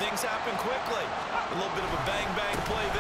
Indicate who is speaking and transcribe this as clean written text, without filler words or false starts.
Speaker 1: Things happen quickly. A little bit of a bang-bang play